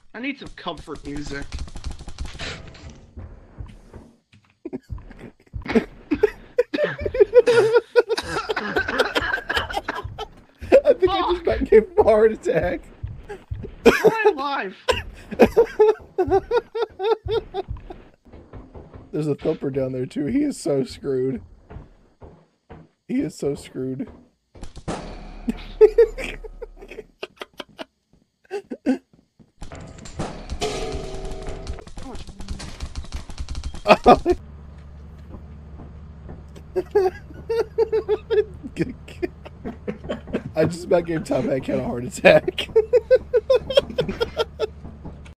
I need some comfort music. I think I just about gave him a heart attack. Why am I alive? There's a thumper down there too. He is so screwed. He is so screwed. I just about gave Top Hat Cat a heart attack.